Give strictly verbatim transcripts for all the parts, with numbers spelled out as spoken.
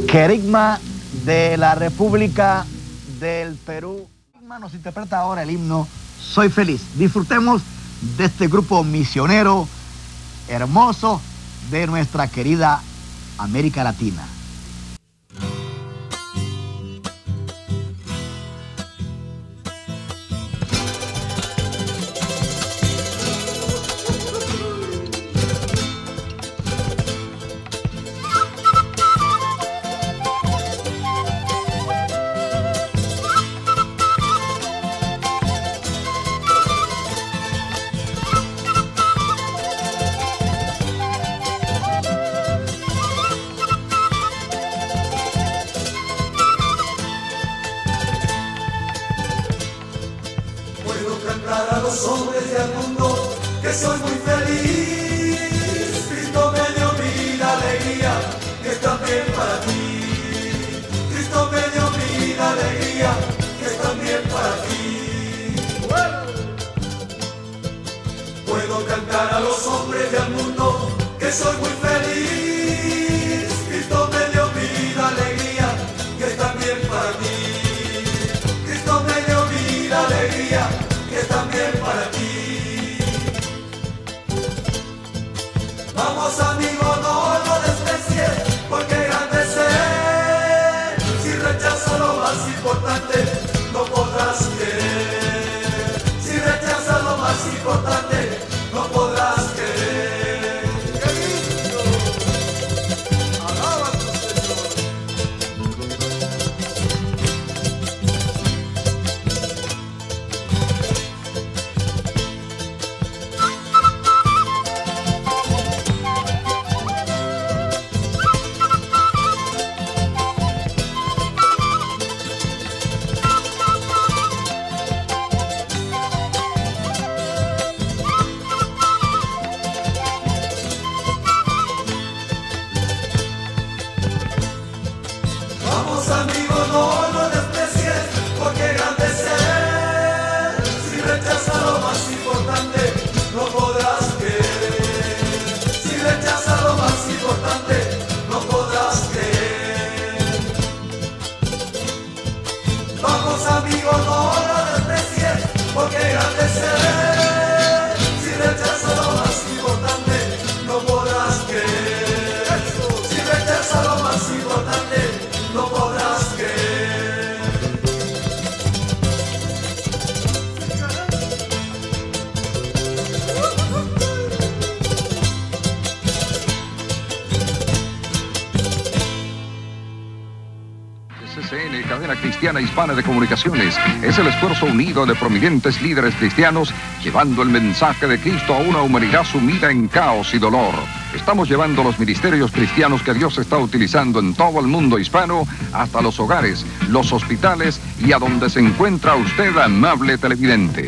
Querigma de la República del Perú. Nos interpreta ahora el himno Soy Feliz. Disfrutemos de este grupo misionero hermoso de nuestra querida América Latina. Para los hombres del mundo que soy muy feliz. Cristo me dio vida, alegría, que es también para ti. Cristo me dio vida, alegría, que es también para ti. Puedo cantar a los hombres del mundo que soy muy feliz. Cristo me dio vida, alegría, que es también para ti. Cristo me dio vida, alegría, que también para ti. Vamos amigo, no lo desprecies, porque grande es Él. Si rechazas lo más importante, no podrás querer. Si rechazas lo más importante, no podrás querer. ¡Qué lindo! Alaba a tu amigo, no lo desprecies, porque grande es Él. Si rechazas lo más importante, no podrás querer. Si rechazas lo más importante, no podrás querer. Vamos amigo, no lo desprecies, porque grande es Él. Si rechazas lo más importante, no podrás querer. Si rechazas lo más importante, no podrás creer. C C N, Cadena Cristiana Hispana de Comunicaciones, es el esfuerzo unido de prominentes líderes cristianos llevando el mensaje de Cristo a una humanidad sumida en caos y dolor. Estamos llevando los ministerios cristianos que Dios está utilizando en todo el mundo hispano hasta los hogares, los hospitales y a donde se encuentra usted, amable televidente.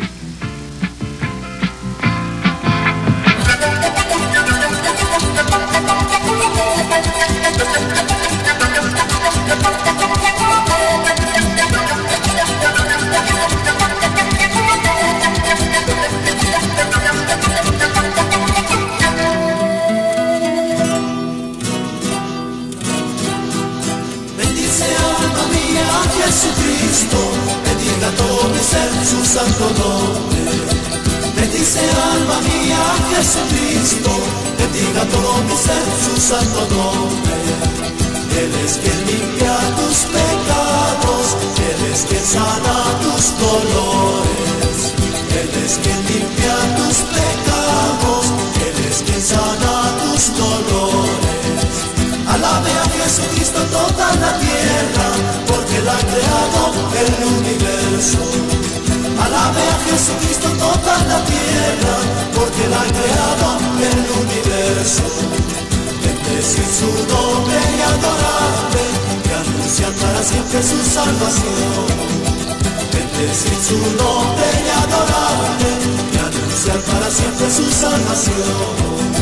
Jesucristo, bendiga todo mi ser su santo nombre. Bendice alma mía, Jesucristo, bendiga todo mi ser su santo nombre. Él es quien limpia tus pecados, Él es quien sana tus dolores. Él es quien limpia tus pecados, Él es quien sana tus dolores. Alabe a Jesucristo toda la tierra, porque Él ha creado el universo. Alabe a Jesucristo toda la tierra, porque Él ha creado el universo. Bendecir su nombre y adorarle, y anunciar para siempre su salvación. Bendecir su nombre y adorarle, y anunciar para siempre su salvación.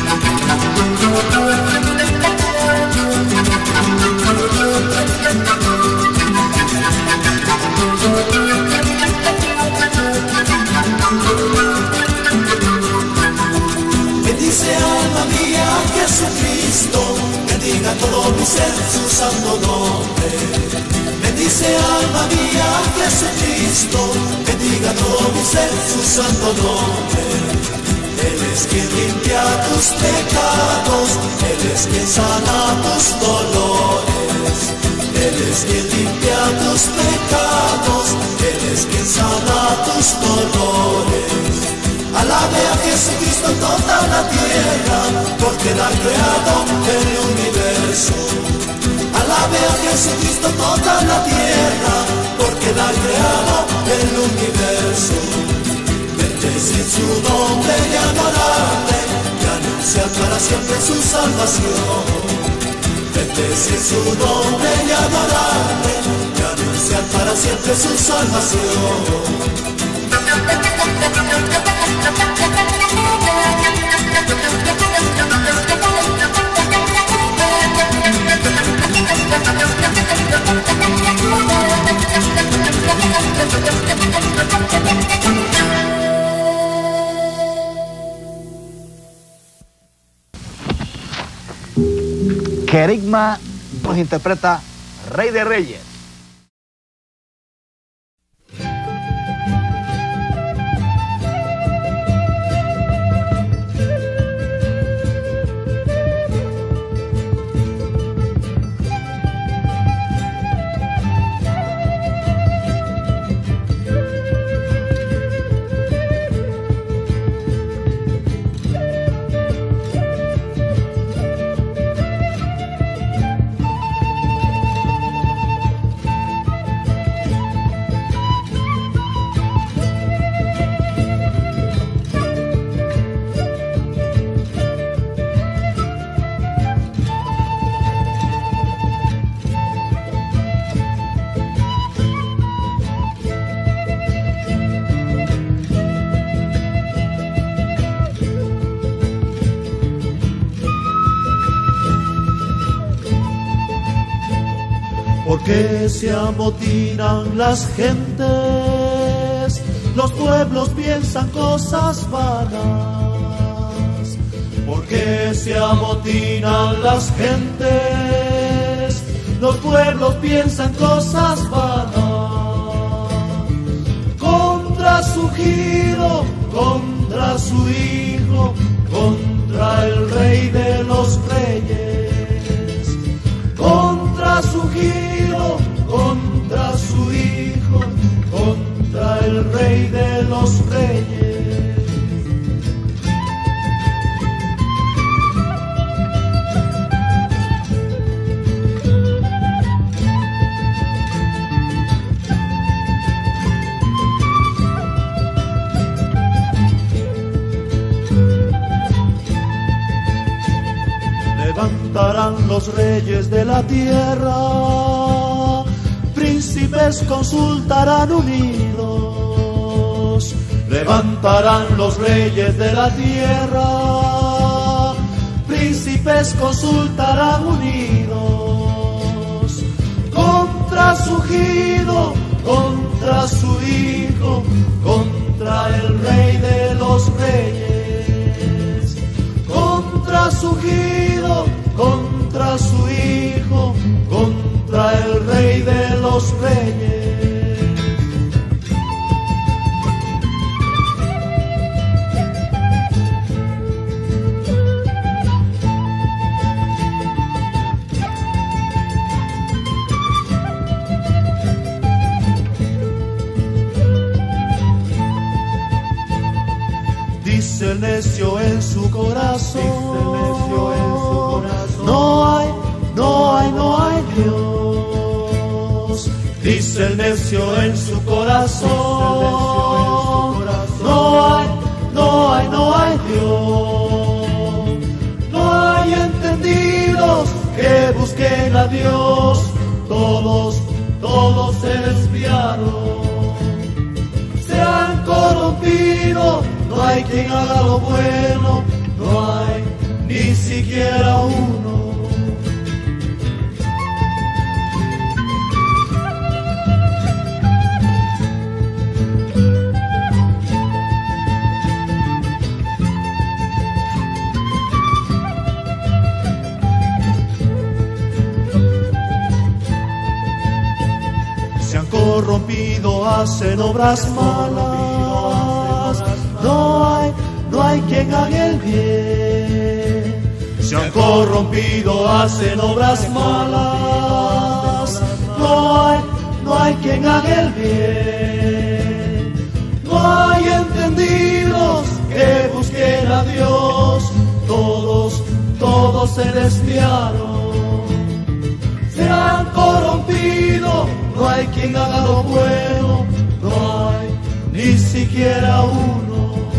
Thank you. ser su santo nombre. Bendice alma mía Jesucristo, bendiga todo mi ser su santo nombre. Él es quien limpia tus pecados, Él es quien sana tus dolores. Él es quien limpia tus pecados, Él es quien sana tus dolores. Alabe a Jesucristo toda la tierra, porque Él ha creado el universo. Alabe a Jesucristo toda la tierra, porque Él ha creado el universo. Bendecir su nombre y adorarle, y anunciar para siempre su salvación. Bendecir su nombre y adorarle, y anunciar para siempre su salvación. Querigma nos interpreta Rey de Reyes. ¿Por qué se amotinan las gentes? Los pueblos piensan cosas vanas. ¿Por qué se amotinan las gentes? Los pueblos piensan cosas vanas. Contra su giro, contra su hijo, contra el rey de los reyes. Contra su giro, contra su hijo, contra el rey de los reyes. Levantarán los reyes de la tierra, príncipes consultarán unidos. Levantarán los reyes de la tierra, príncipes consultarán unidos. Contra su ungido, contra su hijo, contra el rey de los reyes. Contra su ungido, contra su hijo, contra el rey de los reyes. Dice el necio en su corazón, dice el necio en su corazón, no hay, no hay, no hay Dios. Dice el necio en su corazón, no hay, no hay, no hay Dios. No hay entendidos que busquen a Dios, todos, todos se desviaron, se han corrompido. No hay quien haga lo bueno, no hay ni siquiera uno. corrompido hacen obras malas. No hay, no hay quien haga el bien. Se han corrompido, hacen obras malas. No hay, no hay quien haga el bien. No hay entendidos que busquen a Dios. Todos, todos se desviaron. Se han corrompido, no hay quien haga lo bueno. No hay ni siquiera uno.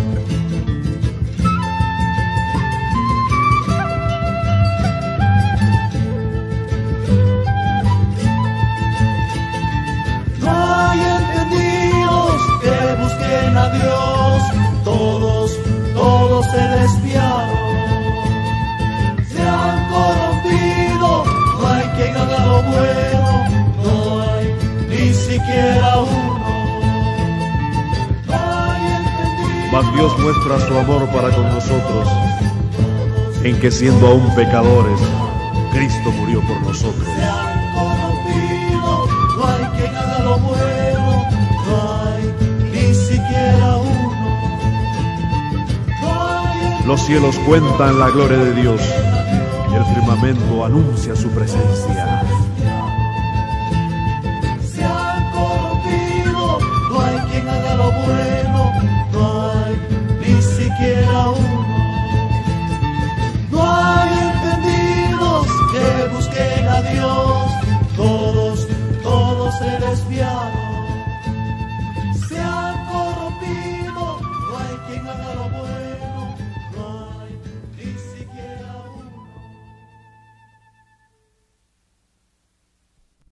A Dios, todos, todos se desviaron, se han corrompido, no hay quien haga lo bueno, no hay ni siquiera uno. No hay entendido. Mas Dios muestra su amor para con nosotros, en que siendo aún pecadores, Cristo murió por nosotros. Se han corrompido, no hay quien haga lo bueno, no hay ni siquiera uno. Los cielos cuentan la gloria de Dios y el firmamento anuncia su presencia.